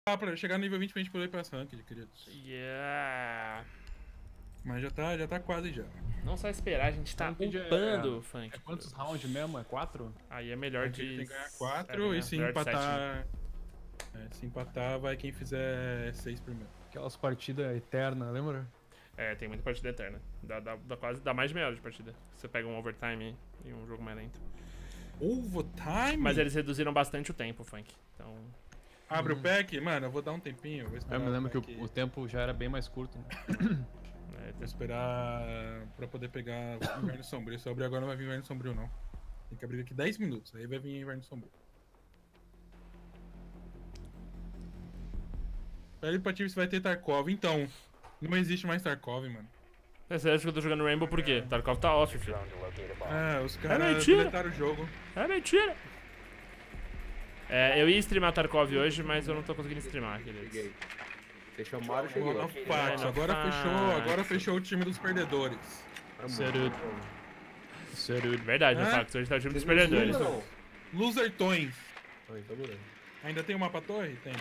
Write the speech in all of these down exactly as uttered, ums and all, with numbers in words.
pra chegar no nível vinte pra gente poder ir pra ranked, queridos. Yeah. Mas já tá, já tá quase já. Não só esperar, a gente tá Ranked é- upando, é- Funk. É quantos rounds mesmo? É quatro? Aí é melhor A gente de... tem que ganhar sete, quatro né? e se Melhor de sete, né? empatar... É, se empatar, vai quem fizer seis primeiro. Aquelas partidas eternas, lembra? É, tem muita partida eterna. Dá, dá, dá quase, dá mais de meia hora de partida. Você pega um overtime e um jogo mais lento. Overtime? Mas eles reduziram bastante o tempo, Funk. Então... Abre o pack? Mano, eu vou dar um tempinho. Vou esperar Eu me lembro que pack- o, o tempo já era bem mais curto, né? É, Vou esperar pra poder pegar o Inverno Sombrio. Se eu abrir agora não vai vir Inverno Sombrio, não. Tem que abrir aqui dez minutos, aí vai vir Inverno Sombrio. Pede pra time se vai ter Tarkov. Então, não existe mais Tarkov, mano. Você acha que eu tô jogando Rainbow por quê? Tarkov tá off, filho. Ah, os caras mentira. deletaram o jogo. É mentira! É, eu ia streamar Tarkov hoje, mas eu não tô conseguindo streamar, queridos. Cheguei. Você chamaram, eu Boa, cheguei. no pátio. Agora Pátio. fechou, agora fechou o time dos perdedores. Sarudo. Sarudo. Verdade, no Hã? fato, hoje tá o time dos Vocês não perdedores. não? Losertões. Ah, então beleza. Ainda tem o mapa torre? Tem.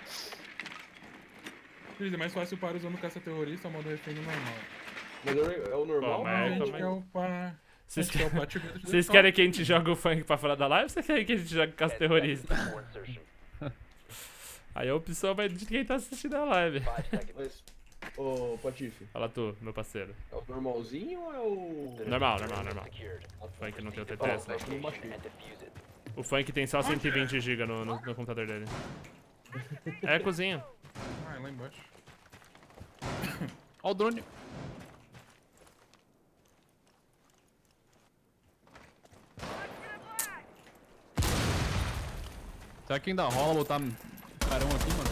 Cris, é mais fácil para usando caça-terrorista ou modo refém no normal. Mas é é o normal? Pô, A mas- ou- gente também- quer upar... Vocês a gente quer upar time do Vocês top. querem que a gente jogue o Funk pra fora da live ou vocês querem que a gente jogue caça terrorista? Aí a opção vai de quem tá assistindo a live. Mas, ô, Patife, Fala tu, meu parceiro. é o normalzinho ou é o... Normal, normal, normal. O Funk não tem o T T S, Tá, não. tá, não baixei. O Funk tem só cento e vinte gigas no, no, no computador dele. É cozinha. Ah, é lá embaixo. Ó o drone. Será que ainda rola botar carão aqui, mano?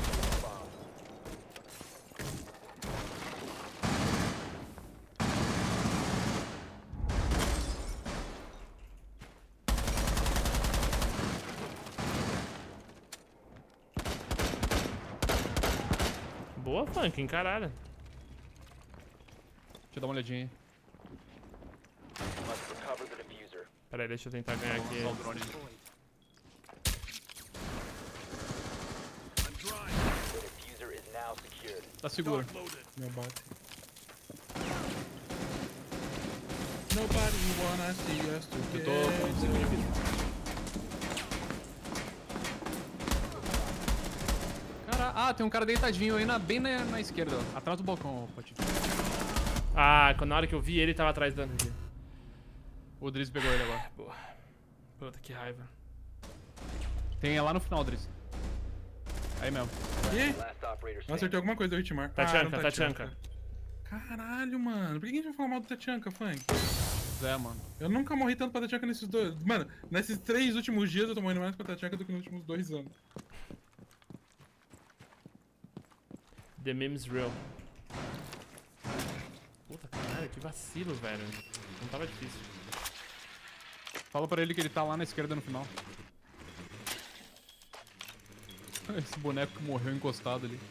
Boa, Funk, encarada. Deixa eu dar uma olhadinha aí. Pera aí, deixa eu tentar ganhar aqui. Só o drone. Tá seguro. Meu bate. Nobody wanna see us Eu together. tô com cinco de vida. Cara, ah, tem um cara deitadinho aí na, bem na, na esquerda, ó, atrás do balcão, ó, Patife. Ah, quando- na hora que eu vi ele, tava atrás da... O Driz pegou ele agora. Boa. Puta, que raiva. Tem lá no final, Driz. Aí mesmo. Ih, eu acertei alguma coisa do Hitmar. Tachanka, Ah, não, Tachanka. Caralho, mano. Por que a gente vai falar mal do Tachanka, Funk? É, mano. Eu nunca morri tanto pra Tachanka nesses dois... Mano, nesses três últimos dias eu tô morrendo mais pra Tachanka do que nos últimos dois anos. The meme's real. Puta, caralho, que vacilo, velho. Não tava difícil. Fala pra ele que ele tá lá na esquerda no final. Esse boneco que morreu encostado ali.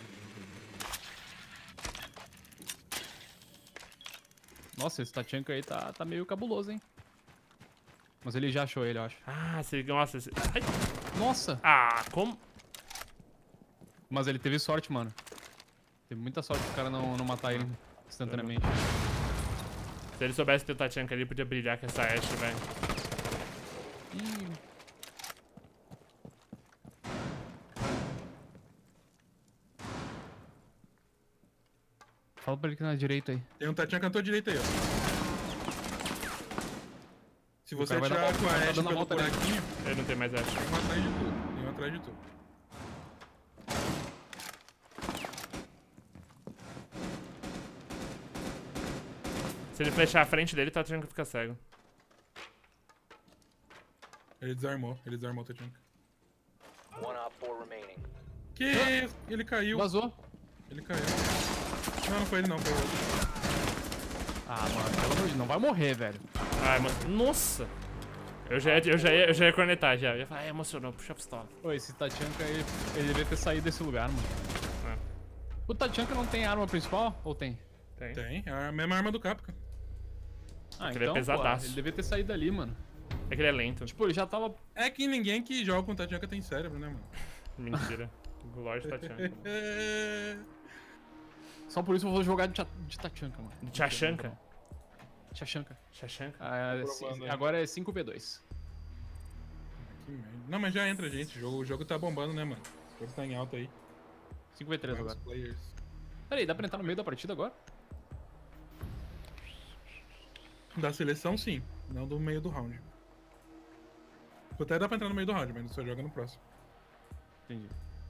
Nossa, esse Tachanka aí tá, tá meio cabuloso, hein? Mas ele já achou ele, eu acho. Ah, você... Nossa, você... Ai. Nossa! Ah, como... Mas ele teve sorte, mano. Teve muita sorte pro cara não, não matar ele instantaneamente. Se ele soubesse ter o Tachanka ali, podia brilhar com essa Ashe, velho. Ih. Fala pra ele que na direita aí. Tem um Tachanka na tua direita aí, ó. Se você cara vai dar atirar volta, com a tá Ashe dando a pelo volta ali. buraquinho, Ele não tem mais Ashe. tem um atrás de tudo. Tem um atrás de tudo. Se ele flechar a frente dele, o Tachanka fica cego. Ele desarmou, ele desarmou o Tachanka. Que isso? Ele caiu. Vazou. Ele caiu. Não, não foi ele não, foi o outro. Ah, mano, pelo amor de Deus, não vai morrer, velho. Ai, mano. Nossa! Eu já, ia- eu, já ia, eu já ia cornetar, já. Eu ia falar, ah, emocionou, puxa a pistola. Pô, esse Tachanka aí, ele devia ter saído desse lugar, mano. É. O Tachanka não tem arma principal? Ou tem? Tem. Tem, é a mesma arma do Capcom. Ah, Ele é então, pô, pesadaço. ele devia ter saído dali, mano. É que ele é lento. Tipo, ele já tava... É que ninguém que joga com Tachanka tem cérebro, né, mano? Mentira. Lorde Tachanka. Só por isso eu vou jogar de, de Tachanka, mano. De Tachanka? Tachanka. Tachanka? Ah, Tô sim, provando aí. agora é cinco v dois. Que merda. Não, mas já entra, gente. O jogo, o jogo tá bombando, né, mano? O jogo tá em alta aí. cinco v três Vários agora. players. Pera aí, dá pra entrar no meio da partida agora? Da seleção, sim. Não do meio do round. Até dá pra entrar no meio do round, mas só joga no próximo. Entendi.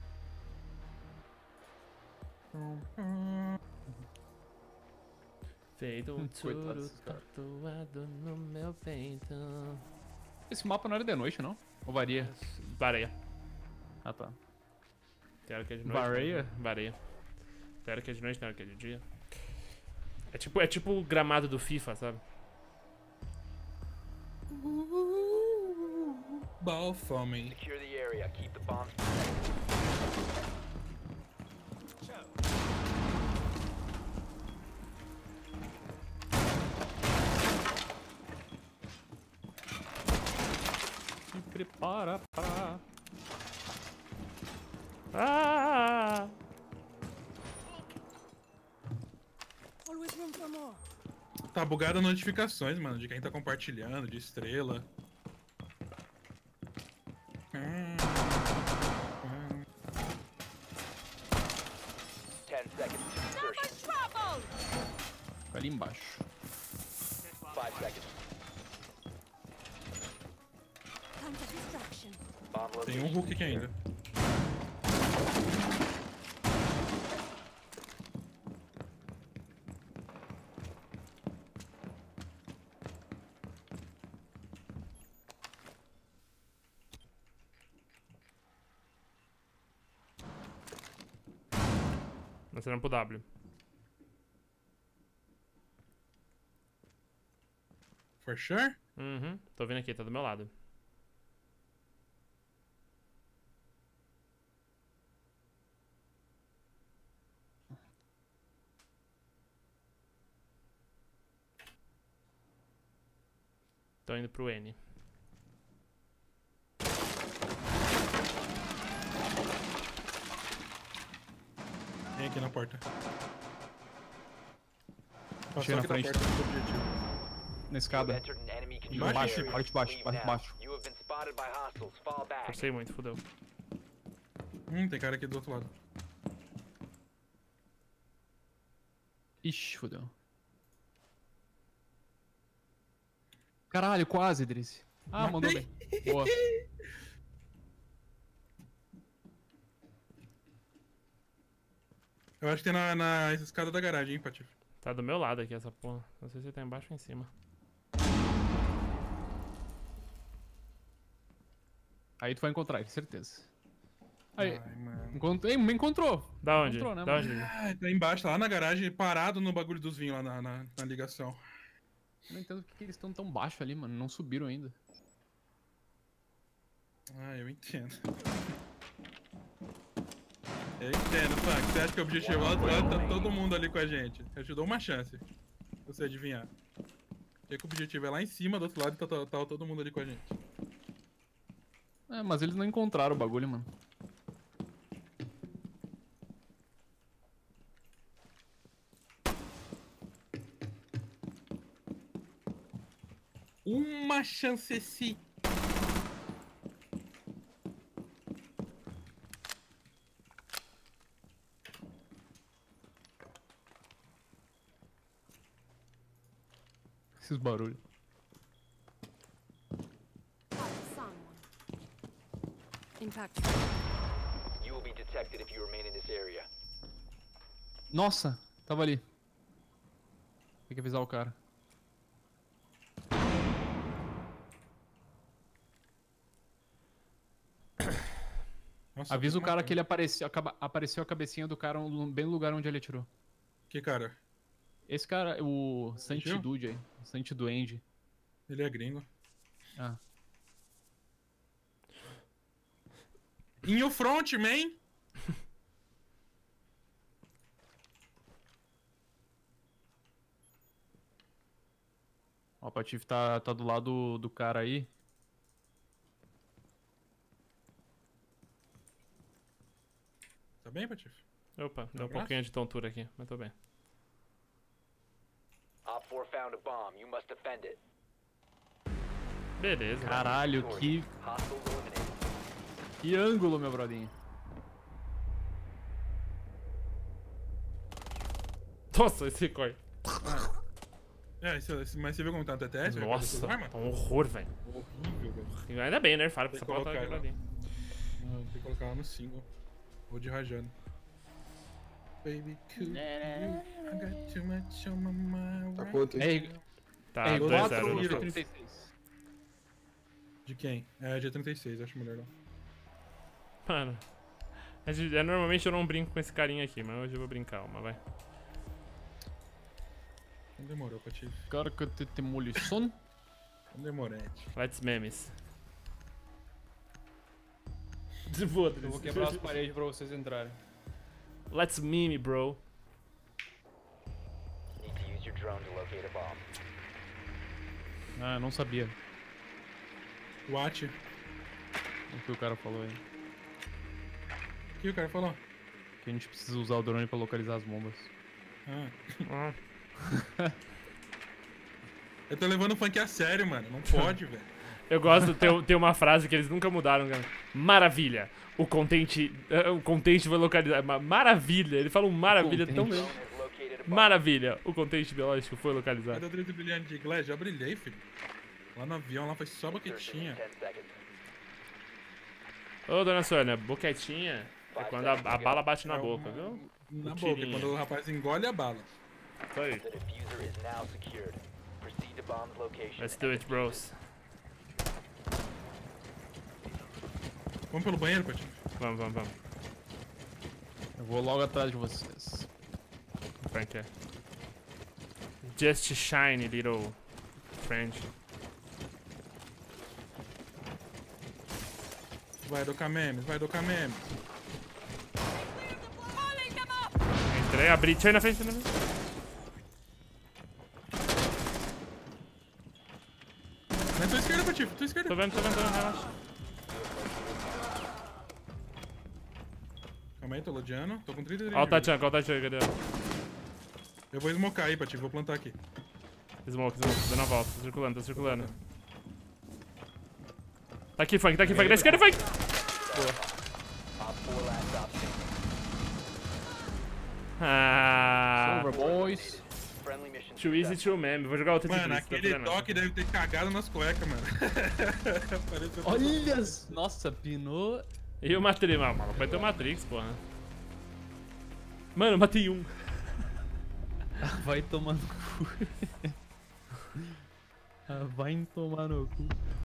Feito Hum, um coitado turo desses caras. tatuado no meu peito. Esse mapa não era de noite, não? Ou varia? Vareia. Ah, tá. Tem hora que é de noite. Vareia? né? Vareia. Tem hora que é de noite, tem hora que é de dia. É tipo, é tipo o gramado do FIFA, sabe? Ball foaming. Secure the area. Keep the bombs. Se prepara pra... Ah! Always room for more. Tá bugada as notificações, mano, de quem tá compartilhando, de estrela. Hum, hum. Ten seconds to insertion. Trouble! Fica ali embaixo. Five seconds. Time for distraction. Bomb Tem um location. Hulk aqui ainda. Nascendo pro W. For sure? Uhum. Tô vindo aqui, tá do meu lado. Tô indo pro N. Vem aqui na porta. Achei Passou na aqui frente. na porta do objetivo. Na You have escada. entered an enemy Embaixo? controlled Baixo, area. parte de baixo, Leave parte de now. baixo. You have been spotted by hostiles. Fall back. Forcei muito, fodeu. Hum, tem cara aqui do outro lado. Ixi, fodeu. Caralho, quase, Idris. Ah, mandou bem. Boa. Eu acho que tem na, na escada da garagem, hein, Patife. Tá do meu lado aqui essa porra. Não sei se tá embaixo ou em cima. Aí tu vai encontrar ele, certeza. Aí, Ai, mano. encontrei, me encontrou. Da onde? Encontrou, né, da mano? onde? Liga? Ah, tá embaixo, tá lá na garagem, parado no bagulho dos vinhos lá na, na, na ligação. Eu não entendo por que eles estão tão baixo ali, mano. Não subiram ainda. Ah, eu entendo. Eu entendo, Funk. Você acha que o objetivo lá do lado tá todo mundo ali com a gente? Eu te dou uma chance. Se você adivinhar. Porque que o objetivo é lá em cima, do outro lado, e tá, tá, tá todo mundo ali com a gente. É, mas eles não encontraram o bagulho, mano. Uma chance sim. Esses barulhos. Someone. Impact. You will be detected if you remain in this area. Nossa, tava ali. Tem que avisar o cara. Nossa, Avisa o tô cara matando. que ele apareceu, acaba- apareceu a cabecinha do cara no- bem no lugar onde ele atirou. Que cara? Esse cara, o Santi Viu? Dude aí. O Santi Duende. Ele é gringo. Ah. In your front, man! Ó, o Patife tá, tá do lado do cara aí. bem, Patife? Opa, deu um abraço? pouquinho de tontura aqui, mas tô bem. Op four found a bomb. You must defend it. Beleza. Caralho, que, Hostiles eliminated. que ângulo, meu brodinho. Nossa, esse corre. É, esse- esse- mas você viu como tá no T T S? velho? Nossa, Arma? tá um horror, velho. Horrível, velho. Ainda bem, né? Fala pra Tem essa que porra tá colocar ela. quebradinha. Não, tem que colocar ela no single. Ou de rajando. Baby, cool. I got too much on my mind. Tá right quanto É, aí? Tá, é dois quatro zero no e final. trinta e seis. De quem? É, G trinta e seis, acho melhor não. Mano. a gente- é, normalmente eu não brinco com esse carinha aqui, mas hoje eu vou brincar uma, vai. Não demorou, Patife. Carca de demolição. Não demorante. Let's memes. Foda-se. Eu vou quebrar as paredes pra vocês entrarem. Let's meme, bro. Need to use your drone to locate a bomb. Ah, eu não sabia Watch. o que o cara falou aí. O que o cara falou? Que a gente precisa usar o drone pra localizar as bombas. Ah. Ah. Eu tô levando o funk a sério, mano. Não pode, velho. Eu gosto, tem, tem uma frase que eles nunca mudaram, cara. Maravilha. O contente. eh, O contente foi localizado. Ma- Maravilha. Ele fala um maravilha tão bem. Drone has located a bomb. Maravilha. O contente biológico foi Cadê localizado. o drible brilhante de inglês? Já brilhei, filho. Lá no avião, lá foi só boquetinha. ten seconds. Ô, dona Sônia, boquetinha é quando a, a bala bate na É boca, uma- viu? Na Um boca, tirinho. quando o rapaz engole a bala. Isso aí. The diffuser is now secured. Proceed to bomb's location. Let's do it, bros. Vamos pelo banheiro, Patife. Vamos, vamos, vamos. Eu vou logo atrás de vocês. Frank é. Just shine, little friend. Vai do memes, vai do memes. Entrei, abri. Deixa eu ir na frente, na frente. Na tua esquerda, Patife, tua esquerda. Tô vendo, tô vendo, tô vendo, relaxa. Calma aí, tô lodeando. Tô com trinta e três. Ó o de vida. Tatiana, qual o Tatiana, cadê? Eu vou smocar aí, Patife, vou plantar aqui. Smoke, smoke, dando a volta, tá circulando, tá circulando. Tá aqui, Frank, tá aqui, Frank, da esquerda, Frank! Op four last stop standing. Ah, Over, boys. Friendly mission too easy, successful. too meme. Vou jogar outro de Mano, blitz, tá aquele fazendo nada. toque deve ter cagado nas cuecas, mano. Pareceu Olha! Nossa, pinou. E o Matrix, mano, maluco, vai ter o Matrix, porra. Mano, eu matei um. Vai tomar no cu. Ah, vai tomar no cu.